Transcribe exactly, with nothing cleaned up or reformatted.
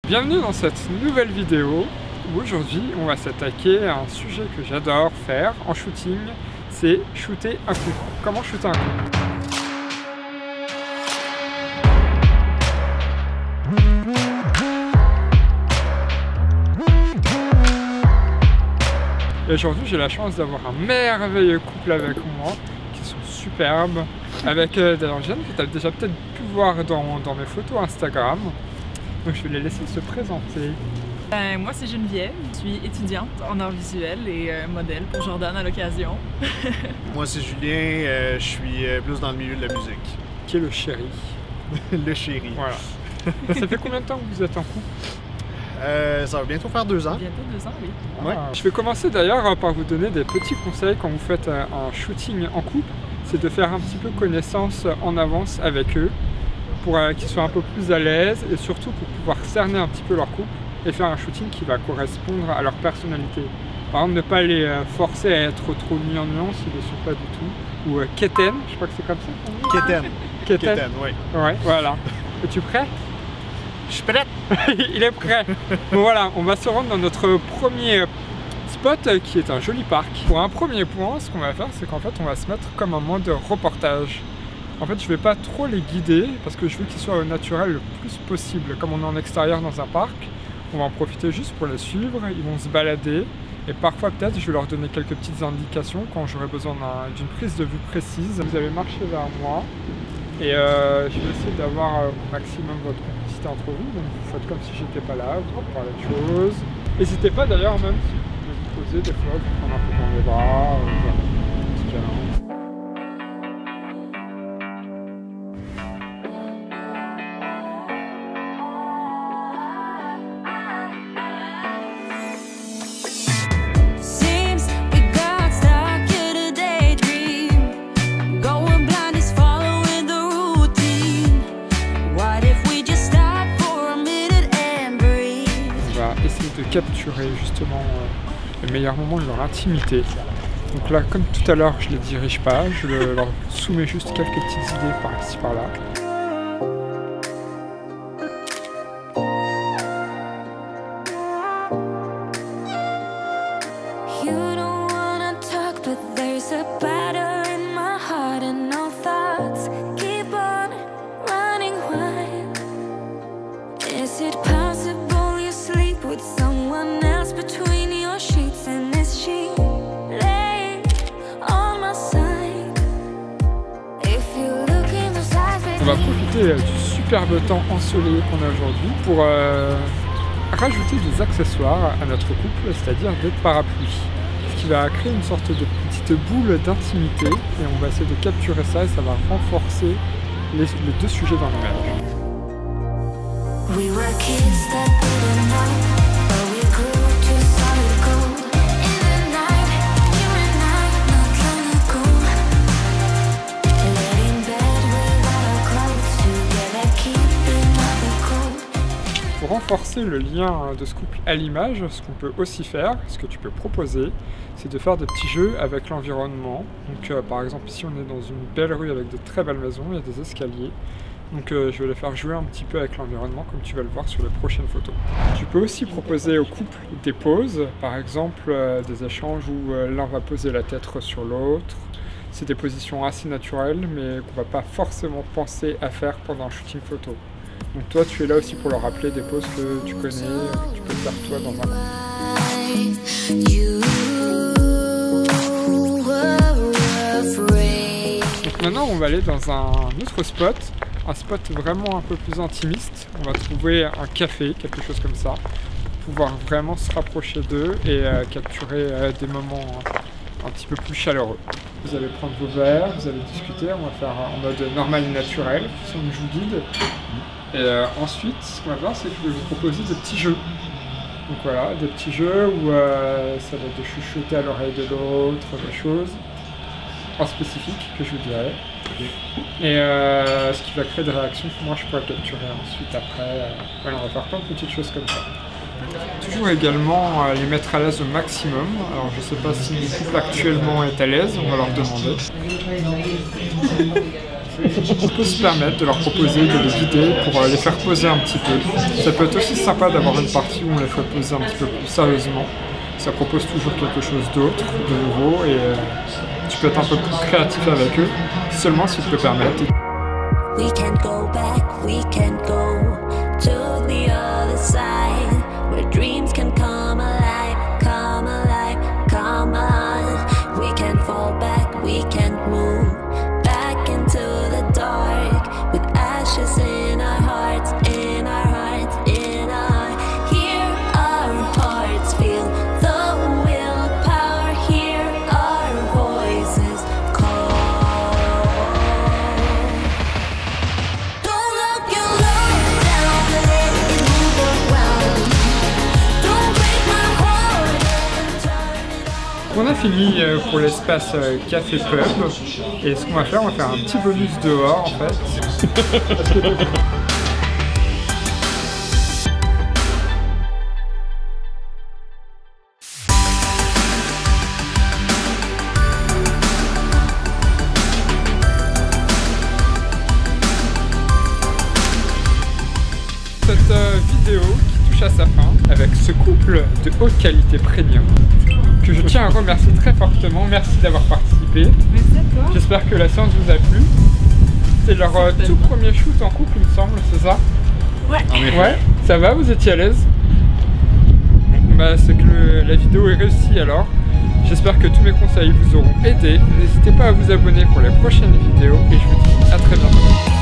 Bienvenue dans cette nouvelle vidéo où aujourd'hui on va s'attaquer à un sujet que j'adore faire en shooting, c'est shooter un couple. Comment shooter un couple? Et aujourd'hui j'ai la chance d'avoir un merveilleux couple avec moi qui sont superbes, avec euh, d'ailleurs Jeanne que tu as déjà peut-être pu voir dans, dans mes photos Instagram. Donc je vais les laisser se présenter. Euh, moi c'est Geneviève, je suis étudiante en arts visuels et euh, modèle pour Jordan à l'occasion. Moi c'est Julien, euh, je suis euh, plus dans le milieu de la musique. Qui est le chéri. Le chéri. Voilà. Ça fait combien de temps que vous êtes en couple? Euh, ça va bientôt faire deux ans. Bientôt deux ans, oui. Ouais. Je vais commencer d'ailleurs par vous donner des petits conseils quand vous faites un shooting en couple. C'est de faire un petit peu connaissance en avance avec eux pour euh, qu'ils soient un peu plus à l'aise et surtout pour pouvoir cerner un petit peu leur couple et faire un shooting qui va correspondre à leur personnalité. Par exemple, ne pas les euh, forcer à être trop nuance, ils ne sont pas du tout. Ou euh, keten, je crois que c'est comme ça. Keten. Keten, Keten, oui. Ouais, voilà. Es-tu prêt? Je suis prêt. Il est prêt. Bon voilà, on va se rendre dans notre premier spot qui est un joli parc. Pour un premier point, ce qu'on va faire, c'est qu'en fait, on va se mettre comme un mode reportage. En fait, je vais pas trop les guider parce que je veux qu'ils soient au naturel le plus possible. Comme on est en extérieur dans un parc, on va en profiter juste pour les suivre. Ils vont se balader et parfois peut-être je vais leur donner quelques petites indications quand j'aurai besoin d'une prise de vue précise. Vous allez marcher vers moi et euh, je vais essayer d'avoir euh, au maximum votre complicité entre vous. Donc vous faites comme si j'étais pas là, vous parlez de choses. N'hésitez pas d'ailleurs, même si vous voulez vous poser, des fois vous prendre un peu dans les bras, euh, voilà, un petit câlin. De capturer justement euh, le meilleur moment dans l'intimité. Donc là, comme tout à l'heure, je les dirige pas, je le, leur soumets juste quelques petites idées par ici par là. On va profiter du superbe temps ensoleillé qu'on a aujourd'hui pour euh, rajouter des accessoires à notre couple, c'est-à-dire des parapluies. Ce qui va créer une sorte de petite boule d'intimité et on va essayer de capturer ça et ça va renforcer les, les deux sujets dans l'image. We were kids that didn't know, but we grew to solid gold. In the night, you and I, not long ago, laid in bed without our clothes, together keeping up the cold. Pour renforcer le lien de ce couple à l'image, ce qu'on peut aussi faire, ce que tu peux proposer, c'est de faire des petits jeux avec l'environnement. Donc euh, par exemple, ici on est dans une belle rue avec de très belles maisons, il y a des escaliers. Donc euh, je vais les faire jouer un petit peu avec l'environnement comme tu vas le voir sur les prochaines photos. Tu peux aussi proposer au couple des poses, par exemple euh, des échanges où euh, l'un va poser la tête sur l'autre. C'est des positions assez naturelles mais qu'on ne va pas forcément penser à faire pendant un shooting photo. Donc toi tu es là aussi pour leur rappeler des poses que tu connais, que tu peux faire toi dans un couple. Donc maintenant on va aller dans un autre spot. Un spot vraiment un peu plus intimiste. On va trouver un café, quelque chose comme ça, pour pouvoir vraiment se rapprocher d'eux et euh, capturer euh, des moments euh, un petit peu plus chaleureux. Vous allez prendre vos verres, vous allez discuter, on va faire en mode normal et naturel, sur une joue guide. Et euh, ensuite, ce qu'on va faire, c'est que je vais vous proposer des petits jeux. Donc voilà, des petits jeux où euh, ça va être de chuchoter à l'oreille de l'autre, des choses en spécifique que je vous dirai. Et euh, ce qui va créer des réactions que moi je pourrais capturer ensuite après. Euh, voilà, on va faire plein de petites choses comme ça. Toujours également euh, les mettre à l'aise au maximum. Alors je sais pas si le couple actuellement est à l'aise, on va leur demander. On peut se permettre de leur proposer de les guider pour les faire poser un petit peu. Ça peut être aussi sympa d'avoir une partie où on les fait poser un petit peu plus sérieusement. Ça propose toujours quelque chose d'autre, de nouveau, et euh, tu peux être un peu plus créatif avec eux, seulement si tu peux permettre. We can go back, we can go to the other side, where dreams can come alive, come alive, come on. We can fall back, we can move back into the dark, with ashes in our hearts, in our hearts, in our hearts. Hear our hearts feel the willpower, hear our voices call. Don't look your love down and let it move around. Don't break my heart and turn it on. On a fini euh, pour l'espace euh, café pub, et ce qu'on va faire, on va faire un petit bonus dehors en fait. Cette euh, vidéo qui touche à sa fin avec ce couple de haute qualité premium que je tiens à remercier très fortement. Merci d'avoir participé. Merci à toi. J'espère que la séance vous a plu. C'est leur euh, tout premier shoot en couple, il me semble, c'est ça? Ouais. Ouais, ça va, vous étiez à l'aise? Bah, c'est que le- la vidéo est réussie alors. J'espère que tous mes conseils vous auront aidé. N'hésitez pas à vous abonner pour les prochaines vidéos et je vous dis à très bientôt.